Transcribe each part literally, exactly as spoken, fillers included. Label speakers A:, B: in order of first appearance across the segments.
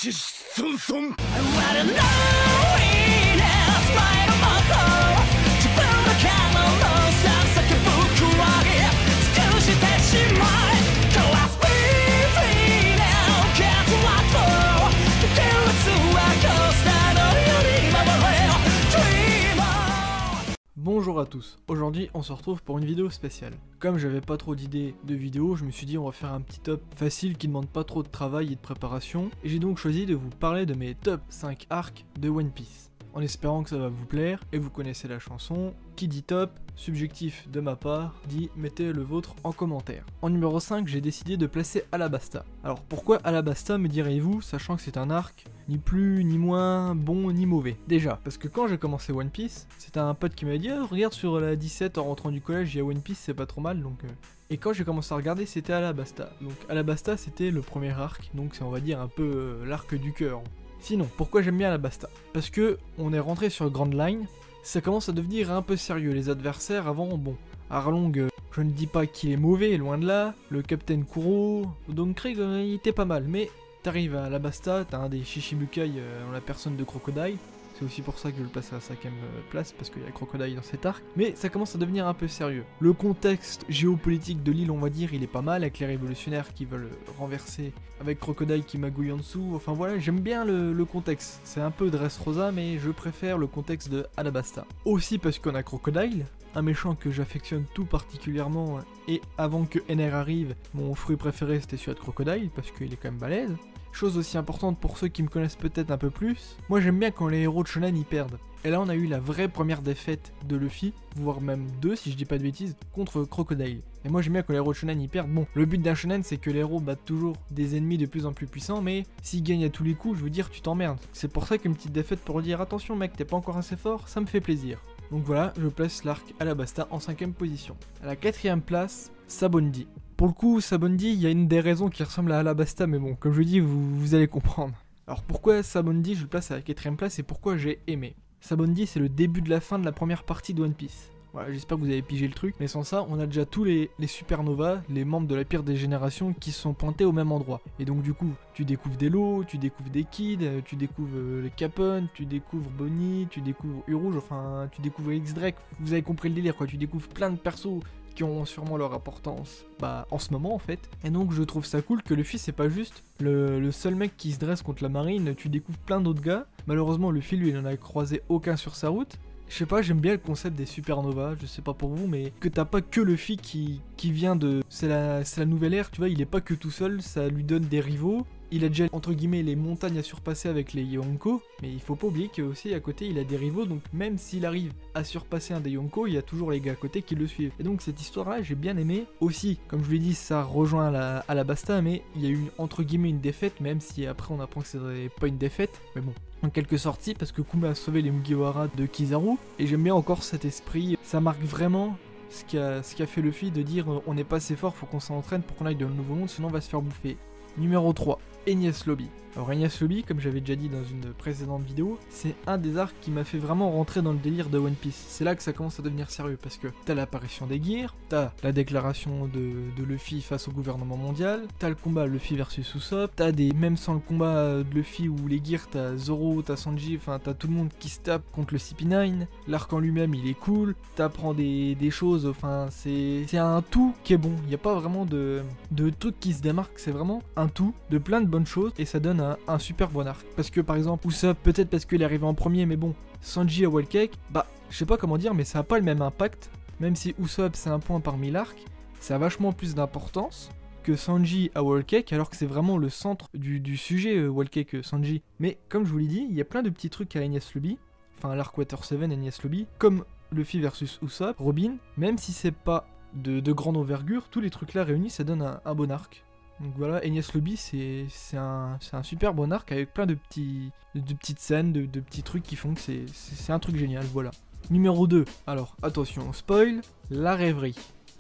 A: Bonjour à tous, aujourd'hui on se retrouve pour une vidéo spéciale. Comme j'avais pas trop d'idées de vidéos, je me suis dit on va faire un petit top facile qui demande pas trop de travail et de préparation, et j'ai donc choisi de vous parler de mes top cinq arcs de One Piece. En espérant que ça va vous plaire, et vous connaissez la chanson, qui dit top, subjectif de ma part, dit mettez le vôtre en commentaire. En numéro cinq, j'ai décidé de placer Alabasta. Alors pourquoi Alabasta me direz-vous, sachant que c'est un arc ni plus ni moins bon ni mauvais. Déjà, parce que quand j'ai commencé One Piece, c'était un pote qui m'a dit oh, regarde sur la dix-sept en rentrant du collège, il y a One Piece, c'est pas trop mal, donc... Euh... Et quand j'ai commencé à regarder, c'était Alabasta. Donc Alabasta, c'était le premier arc, donc c'est on va dire un peu euh, l'arc du cœur. Sinon, pourquoi j'aime bien Alabasta? Parce que on est rentré sur Grand Line, ça commence à devenir un peu sérieux. Les adversaires avant, bon, Arlong, euh, je ne dis pas qu'il est mauvais, loin de là. Le Captain Kuro, Don Krieg, euh, il était pas mal. Mais t'arrives à Alabasta, t'as un des Shichibukai euh, en la personne de Crocodile. C'est aussi pour ça que je le place à la cinquième place, parce qu'il y a Crocodile dans cet arc. Mais ça commence à devenir un peu sérieux. Le contexte géopolitique de l'île, on va dire, il est pas mal, avec les révolutionnaires qui veulent renverser, avec Crocodile qui magouille en dessous. Enfin voilà, j'aime bien le, le contexte. C'est un peu Dressrosa, mais je préfère le contexte de Alabasta. Aussi parce qu'on a Crocodile, un méchant que j'affectionne tout particulièrement, et avant que N R arrive, mon fruit préféré c'était celui de Crocodile, parce qu'il est quand même balèze. Chose aussi importante pour ceux qui me connaissent peut-être un peu plus, moi j'aime bien quand les héros de shonen y perdent. Et là on a eu la vraie première défaite de Luffy, voire même deux si je dis pas de bêtises, contre Crocodile. Et moi j'aime bien quand les héros de shonen y perdent. Bon, le but d'un shonen c'est que les héros battent toujours des ennemis de plus en plus puissants, mais s'ils gagnent à tous les coups, je veux dire tu t'emmerdes. C'est pour ça qu'une petite défaite pour dire attention mec t'es pas encore assez fort, ça me fait plaisir. Donc voilà, je place l'arc Alabasta en cinquième position. À la quatrième place, Sabaody. Pour le coup, Sabaody, il y a une des raisons qui ressemble à Alabasta, mais bon, comme je dis, vous, vous allez comprendre. Alors pourquoi Sabaody, je le place à la quatrième place et pourquoi j'ai aimé. Sabaody, c'est le début de la fin de la première partie de One Piece. Voilà, j'espère que vous avez pigé le truc, mais sans ça, on a déjà tous les, les supernovas, les membres de la pire des générations qui sont pointés au même endroit. Et donc du coup, tu découvres des Law, tu découvres des Kid, tu découvres euh, les Capone, tu découvres Bonnie, tu découvres U-Rouge, enfin, tu découvres X-Drake, vous avez compris le délire quoi, tu découvres plein de persos qui ont sûrement leur importance bah, en ce moment en fait. Et donc je trouve ça cool que Luffy c'est pas juste le, le seul mec qui se dresse contre la marine, tu découvres plein d'autres gars. Malheureusement Luffy lui il en a croisé aucun sur sa route. Je sais pas, j'aime bien le concept des supernovas, je sais pas pour vous, mais que t'as pas que Luffy qui, qui vient de... C'est la, c'est la nouvelle ère, tu vois, il est pas que tout seul, ça lui donne des rivaux. Il a déjà, entre guillemets, les montagnes à surpasser avec les Yonko, mais il faut pas oublier qu'aussi à côté, il a des rivaux, donc même s'il arrive à surpasser un des Yonko, il y a toujours les gars à côté qui le suivent. Et donc cette histoire-là, j'ai bien aimé. Aussi, comme je vous l'ai dit, ça rejoint la, Alabasta, mais il y a eu, entre guillemets, une défaite, même si après on apprend que c'était pas une défaite, mais bon. En quelque sorte, parce que Kuma a sauvé les Mugiwara de Kizaru, et j'aime bien encore cet esprit, ça marque vraiment ce qu'a ce qu'a fait Luffy de dire on n'est pas assez fort, faut qu'on s'entraîne pour qu'on aille dans le nouveau monde, sinon on va se faire bouffer. Numéro trois, Enies Lobby. Alors Enies Lobby, comme j'avais déjà dit dans une précédente vidéo, c'est un des arcs qui m'a fait vraiment rentrer dans le délire de One Piece. C'est là que ça commence à devenir sérieux, parce que t'as l'apparition des Gears, t'as la déclaration de, de Luffy face au gouvernement mondial, t'as le combat Luffy versus Usopp, t'as des, même sans le combat de Luffy ou les Gears, t'as Zoro, t'as Sanji, enfin t'as tout le monde qui se tape contre le C P neuf, l'arc en lui-même il est cool, t'apprends des, des choses, enfin c'est un tout qui est bon, il n'y a pas vraiment de, de trucs qui se démarquent, c'est vraiment un tout de plein de bonnes choses, et ça donne un, un super bon arc. Parce que par exemple, Usopp, peut-être parce qu'il est arrivé en premier, mais bon, Sanji à Whole Cake, bah, je sais pas comment dire, mais ça a pas le même impact. Même si Usopp c'est un point parmi l'arc, ça a vachement plus d'importance que Sanji à Whole Cake, alors que c'est vraiment le centre du, du sujet euh, Whole Cake euh, Sanji. Mais comme je vous l'ai dit, il y a plein de petits trucs à Enies Lobby, enfin l'arc Water sept, Enies Lobby, comme Luffy versus Usopp, Robin, même si c'est pas de, de grande envergure, tous les trucs là réunis, ça donne un, un bon arc. Donc voilà, Enies Lobby, c'est un, un super bon arc avec plein de, petits, de, de petites scènes, de, de petits trucs qui font que c'est un truc génial, voilà. Numéro deux, alors attention, spoil, la rêverie.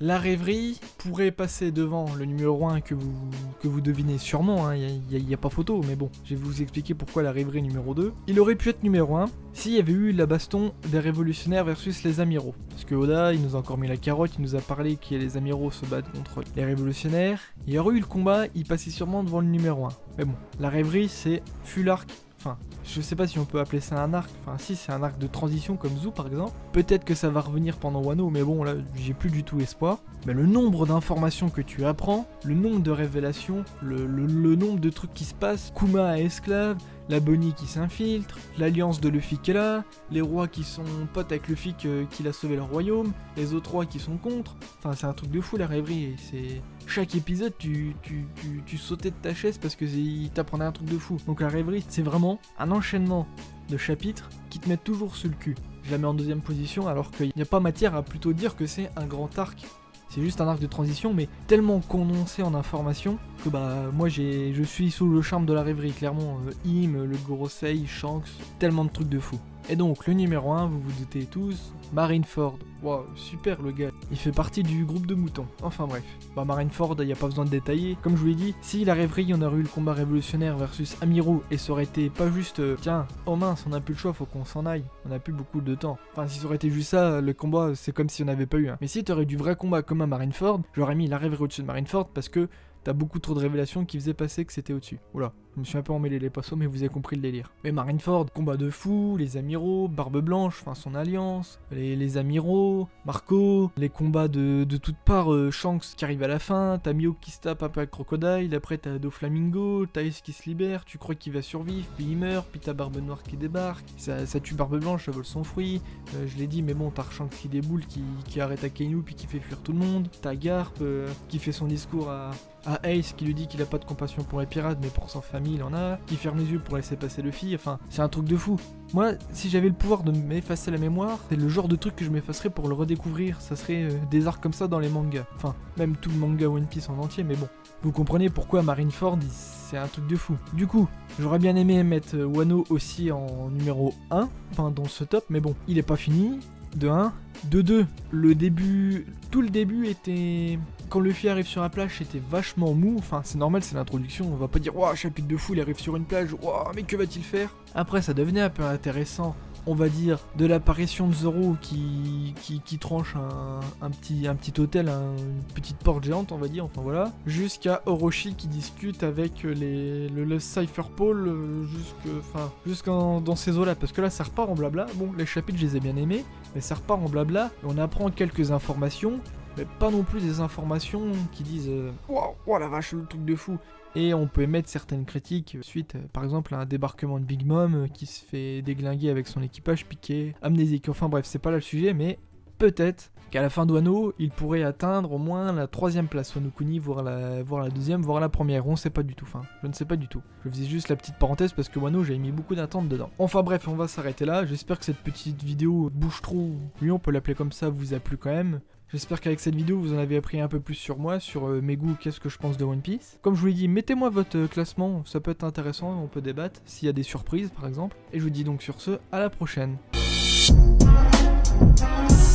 A: La rêverie pourrait passer devant le numéro un que vous, que vous devinez sûrement, il hein, n'y a, a, a pas photo, mais bon, je vais vous expliquer pourquoi la rêverie numéro deux. Il aurait pu être numéro un s'il y avait eu la baston des révolutionnaires versus les amiraux. Parce que Oda, il nous a encore mis la carotte, il nous a parlé que les amiraux se battent contre les révolutionnaires. Il y aurait eu le combat, il passait sûrement devant le numéro un. Mais bon, la rêverie c'est full arc. Enfin, je sais pas si on peut appeler ça un arc, enfin si c'est un arc de transition comme Zou par exemple. Peut-être que ça va revenir pendant Wano, mais bon là j'ai plus du tout espoir. Mais le nombre d'informations que tu apprends, le nombre de révélations, le, le, le nombre de trucs qui se passent, Kuma à esclave, la Bonnie qui s'infiltre, l'alliance de Luffy qui est là, les rois qui sont potes avec Luffy que, qu'il a sauvé leur royaume, les autres rois qui sont contre, enfin c'est un truc de fou la rêverie, c'est... Chaque épisode tu, tu, tu, tu sautais de ta chaise parce qu'il t'apprenait un truc de fou. Donc la rêverie c'est vraiment un enchaînement de chapitres qui te mettent toujours sur le cul. Je la mets en deuxième position alors qu'il n'y a pas matière à plutôt dire que c'est un grand arc. C'est juste un arc de transition mais tellement condensé en informations que bah moi j'ai, je suis sous le charme de la rêverie clairement. Euh, Im, le Gorosei, Shanks, tellement de trucs de fou. Et donc le numéro un, vous vous doutez tous, Marineford. Waouh, super le gars. Il fait partie du groupe de moutons. Enfin bref. Bah Marineford, il n'y a pas besoin de détailler. Comme je vous l'ai dit, si la rêverie, on aurait eu le combat révolutionnaire versus Amirou et ça aurait été pas juste euh, tiens, oh mince, on a plus le choix, faut qu'on s'en aille. On a plus beaucoup de temps. Enfin si ça aurait été juste ça, le combat, c'est comme si on n'avait pas eu un. Mais si t'aurais eu du vrai combat comme à Marineford, j'aurais mis la rêverie au-dessus de Marineford parce que t'as beaucoup trop de révélations qui faisaient passer que c'était au-dessus. Oula, je me suis un peu emmêlé les pinceaux, mais vous avez compris le délire. Mais Marineford, combat de fou, les amiraux, Barbe Blanche, enfin son alliance, les, les amiraux, Marco, les combats de, de toutes parts, euh, Shanks qui arrive à la fin, t'as Mihawk qui se tape un peu avec Crocodile, après t'as Doflamingo, t'as Ace qui se libère, tu crois qu'il va survivre, puis il meurt, puis t'as Barbe Noire qui débarque, ça, ça tue Barbe Blanche, ça vole son fruit, euh, je l'ai dit, mais bon, t'as Shanks qui déboule, qui, qui arrête Akainu, puis qui fait fuir tout le monde, t'as Garp euh, qui fait son discours à... à Ace qui lui dit qu'il a pas de compassion pour les pirates mais pour sa famille il en a, qui ferme les yeux pour laisser passer Luffy, enfin c'est un truc de fou. Moi si j'avais le pouvoir de m'effacer la mémoire, c'est le genre de truc que je m'effacerais pour le redécouvrir, ça serait euh, des arcs comme ça dans les mangas, enfin même tout le manga One Piece en entier mais bon. Vous comprenez pourquoi Marineford c'est un truc de fou. Du coup, j'aurais bien aimé mettre euh, Wano aussi en numéro un, enfin dans ce top mais bon, il est pas fini, de un. De deux, le début, tout le début était... Quand Luffy arrive sur la plage, c'était vachement mou, enfin c'est normal, c'est l'introduction, on va pas dire « Waouh, chapitre de fou, il arrive sur une plage, waouh, mais que va-t-il faire ?» Après ça devenait un peu intéressant, on va dire, de l'apparition de Zoro qui, qui, qui tranche un, un, petit, un petit hôtel, un, une petite porte géante, on va dire, enfin voilà, jusqu'à Orochi qui discute avec les, le, le Cypher Pole euh, jusque, enfin, jusqu'en dans ces eaux-là, parce que là ça repart en blabla, bon, les chapitres je les ai bien aimés, mais ça repart en blabla, et on apprend quelques informations, mais pas non plus des informations qui disent euh, « Waouh, wow, la vache, le truc de fou !» Et on peut émettre certaines critiques suite, euh, par exemple, à un débarquement de Big Mom euh, qui se fait déglinguer avec son équipage piqué, amnésique, enfin bref, c'est pas là le sujet, mais peut-être qu'à la fin de Wano, il pourrait atteindre au moins la troisième place Wano Kuni, voire la, voire la deuxième, voire la première, on sait pas du tout, enfin, je ne sais pas du tout. Je faisais juste la petite parenthèse parce que Wano, j'avais mis beaucoup d'attentes dedans. Enfin bref, on va s'arrêter là, j'espère que cette petite vidéo bouche-trou, oui on peut l'appeler comme ça, vous a plu quand même. J'espère qu'avec cette vidéo, vous en avez appris un peu plus sur moi, sur euh, mes goûts, qu'est-ce que je pense de One Piece. Comme je vous l'ai dit, mettez-moi votre euh, classement, ça peut être intéressant, on peut débattre, s'il y a des surprises par exemple. Et je vous dis donc sur ce, à la prochaine.